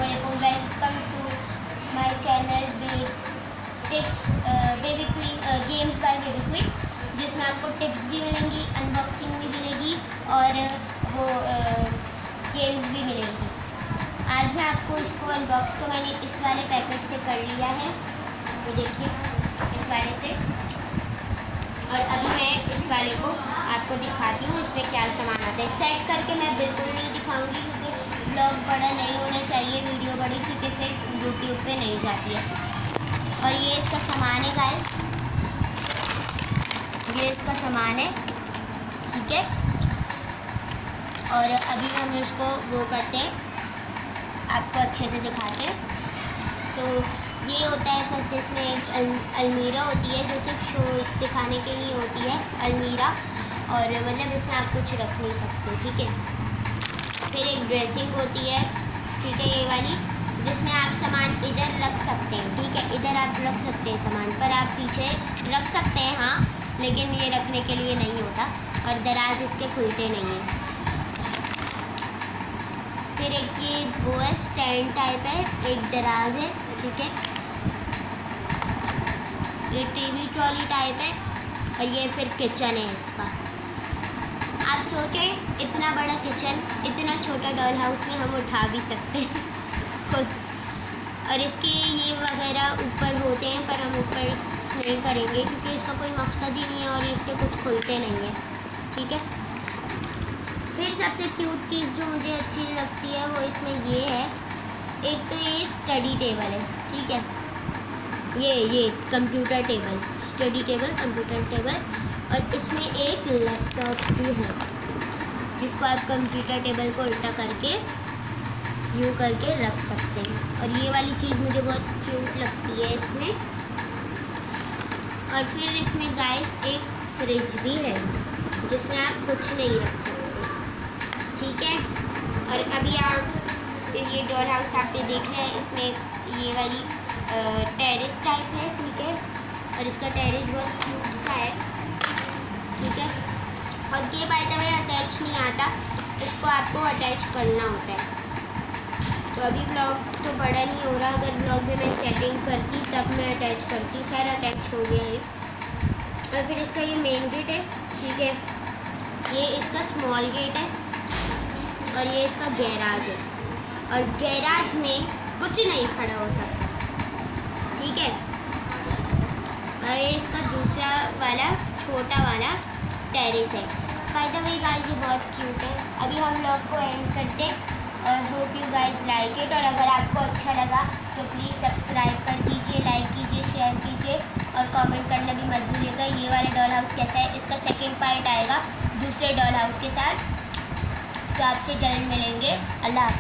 अस्सलामुअलैकुम, welcome to my channel baby queen games by baby queen, जिसमें आपको tips भी मिलेंगी, अनबॉक्सिंग भी मिलेगी और वो गेम्स भी मिलेंगी। आज मैं आपको इसको अनबॉक्स तो मैंने इस वाले पैकेज से कर लिया है, तो देखिए इस वाले से, और अभी मैं इस वाले को आपको दिखाती हूँ इसमें क्या सामान आता है। सेट करके मैं बिल्कुल नहीं दिखाऊंगी क्योंकि ब्लॉग बड़ा नहीं होना चाहिए, वीडियो बड़ी, क्योंकि फिर यूट्यूब पे नहीं जाती है। और ये इसका सामान है गाइस, ये इसका सामान है, ठीक है। और अभी हम इसको वो करते हैं, आपको अच्छे से दिखाते हैं। तो ये होता है, फर्स्ट इसमें एक अलमीरा होती है जो सिर्फ शो दिखाने के लिए होती है, अलमीरा, और मतलब इसमें आप कुछ रख नहीं सकते, ठीक है। फिर एक ड्रेसिंग होती है, ठीक है, ये वाली, जिसमें आप सामान इधर रख सकते हैं, ठीक है, इधर आप रख सकते हैं सामान, पर आप पीछे रख सकते हैं, हाँ, लेकिन ये रखने के लिए नहीं होता, और दराज इसके खुलते नहीं हैं। फिर एक ये वो है, स्टैंड टाइप है, एक दराज है, ठीक है, ये टीवी ट्रॉली टाइप है, और ये फिर किचन है इसका। आप सोचें इतना बड़ा किचन इतना छोटा डॉल हाउस में हम उठा भी सकते हैं खुद, और इसके ये वगैरह ऊपर होते हैं, पर हम ऊपर नहीं करेंगे क्योंकि इसका कोई मकसद ही नहीं है और इसके कुछ खुलते नहीं है, ठीक है। फिर सबसे क्यूट चीज़ जो मुझे अच्छी लगती है वो इसमें ये है, एक तो ये स्टडी टेबल है, ठीक है, ये computer table, study table, computer table, और इसमें एक लैपटॉप भी है जिसको आप कंप्यूटर टेबल को उल्टा करके यूँ करके रख सकते हैं। और ये वाली चीज़ मुझे बहुत क्यूट लगती है इसमें। और फिर इसमें गाइस एक फ्रिज भी है जिसमें आप कुछ नहीं रख सकते, ठीक है। और अभी आप ये डॉल हाउस आपने देख लिया है, इसमें ये वाली टेरेस टाइप है, ठीक है, और इसका टेरेस बहुत क्यूट सा है, ठीक है। और ये बाय द वे अटैच नहीं आता, इसको आपको अटैच करना होता है। तो अभी ब्लॉग तो बड़ा नहीं हो रहा, अगर ब्लॉग में मैं सेटिंग करती तब मैं अटैच करती, खैर अटैच हो गया है। और फिर इसका ये मेन गेट है, ठीक है, ये इसका स्मॉल गेट है, और ये इसका गैराज है, और गैराज में कुछ नहीं खड़ा हो सकता, ठीक है। और ये इसका दूसरा वाला छोटा वाला टेरेस है। बाय द वे गाइस ये बहुत क्यूट है। अभी हम लोग को एंड करते हैं, और hope you guys like it. और अगर आपको अच्छा लगा तो प्लीज़ सब्सक्राइब कर दीजिए, लाइक कीजिए, शेयर कीजिए, और कमेंट करना भी मत भूलिएगा। ये वाला डॉल हाउस कैसा है, इसका सेकंड पार्ट आएगा दूसरे डॉल हाउस के साथ। तो आपसे जल्द मिलेंगे। अल्लाह।